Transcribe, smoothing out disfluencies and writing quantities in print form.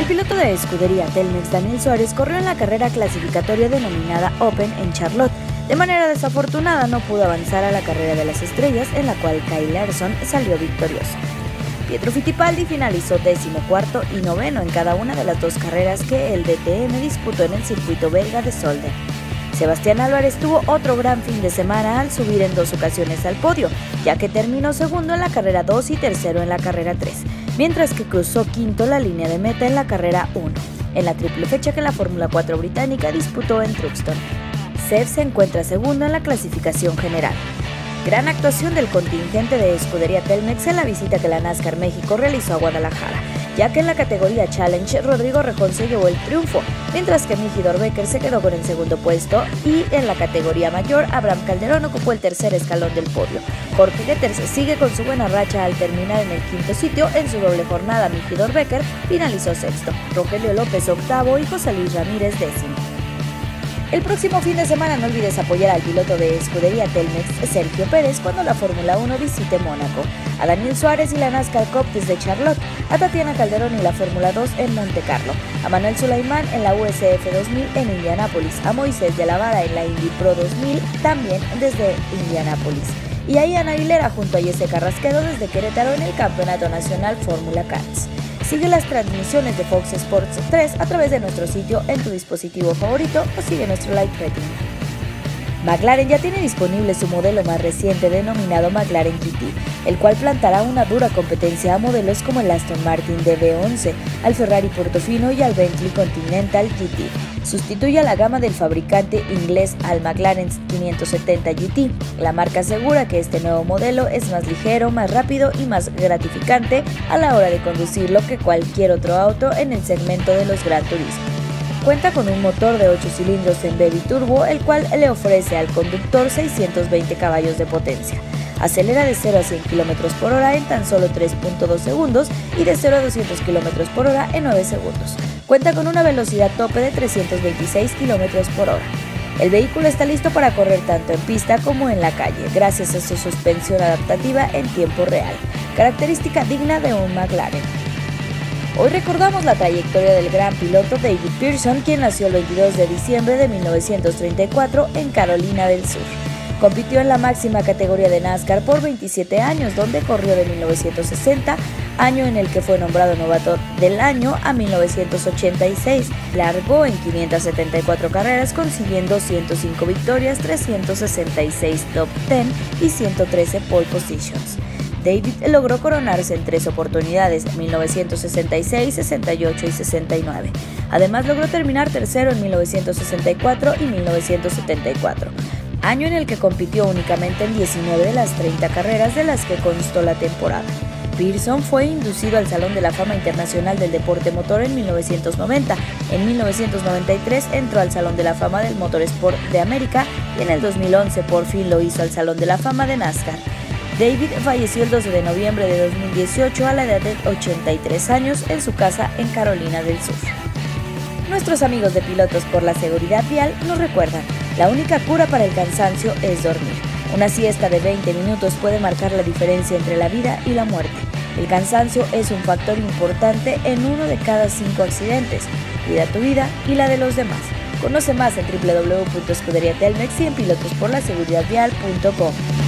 El piloto de escudería Telmex, Daniel Suárez, corrió en la carrera clasificatoria denominada Open en Charlotte. De manera desafortunada no pudo avanzar a la carrera de las estrellas, en la cual Kyle Larson salió victorioso. Pietro Fittipaldi finalizó 14º y 9º en cada una de las dos carreras que el DTM disputó en el circuito belga de Zolder. Sebastián Álvarez tuvo otro gran fin de semana al subir en dos ocasiones al podio, ya que terminó segundo en la carrera 2 y tercero en la carrera 3, mientras que cruzó quinto la línea de meta en la carrera 1, en la triple fecha que la Fórmula 4 británica disputó en Truxton. Seb se encuentra segundo en la clasificación general. Gran actuación del contingente de escudería Telmex en la visita que la NASCAR México realizó a Guadalajara, ya que en la categoría Challenge Rodrigo Rejón se llevó el triunfo, mientras que Mickey Dorbecker se quedó con el segundo puesto y en la categoría mayor Abraham Calderón ocupó el tercer escalón del podio. Jorge Getters sigue con su buena racha al terminar en el quinto sitio. En su doble jornada Mickey Dorbecker finalizó sexto, Rogelio López octavo y José Luis Ramírez décimo. El próximo fin de semana no olvides apoyar al piloto de escudería Telmex, Sergio Pérez, cuando la Fórmula 1 visite Mónaco, a Daniel Suárez y la NASCAR Cup desde Charlotte, a Tatiana Calderón y la Fórmula 2 en Monte Carlo, a Manuel Sulaimán en la USF 2000 en Indianápolis, a Moisés de la Vara en la Indy Pro 2000 también desde Indianápolis, y a Ian Aguilera junto a Jesse Carrasquedo desde Querétaro en el Campeonato Nacional Fórmula Cars. Sigue las transmisiones de Fox Sports 3 a través de nuestro sitio en tu dispositivo favorito o sigue nuestro live rating. McLaren ya tiene disponible su modelo más reciente denominado McLaren GT, el cual plantará una dura competencia a modelos como el Aston Martin DB11, al Ferrari Portofino y al Bentley Continental GT. Sustituye a la gama del fabricante inglés al McLaren 570 GT. La marca asegura que este nuevo modelo es más ligero, más rápido y más gratificante a la hora de conducirlo que cualquier otro auto en el segmento de los Gran Turismo. Cuenta con un motor de 8 cilindros en Turbo, el cual le ofrece al conductor 620 caballos de potencia. Acelera de 0 a 100 km por hora en tan solo 3.2 segundos y de 0 a 200 km por hora en 9 segundos. Cuenta con una velocidad tope de 326 km por hora. El vehículo está listo para correr tanto en pista como en la calle, gracias a su suspensión adaptativa en tiempo real, característica digna de un McLaren. Hoy recordamos la trayectoria del gran piloto David Pearson, quien nació el 22 de diciembre de 1934 en Carolina del Sur. Compitió en la máxima categoría de NASCAR por 27 años, donde corrió de 1960, año en el que fue nombrado novato del año, a 1986. Largó en 574 carreras, consiguiendo 105 victorias, 366 top 10 y 113 pole positions. David logró coronarse en 3 oportunidades, 1966, 68 y 69. Además logró terminar tercero en 1964 y 1974, año en el que compitió únicamente en 19 de las 30 carreras de las que constó la temporada. Pearson fue inducido al Salón de la Fama Internacional del Deporte Motor en 1990. En 1993 entró al Salón de la Fama del Motorsport de América y en el 2011 por fin lo hizo al Salón de la Fama de NASCAR. David falleció el 12 de noviembre de 2018 a la edad de 83 años en su casa en Carolina del Sur. Nuestros amigos de Pilotos por la Seguridad Vial nos recuerdan: la única cura para el cansancio es dormir. Una siesta de 20 minutos puede marcar la diferencia entre la vida y la muerte. El cansancio es un factor importante en 1 de cada 5 accidentes. Cuida tu vida y la de los demás. Conoce más en www.escuderiatelmex y en pilotosporlaseguridadvial.com.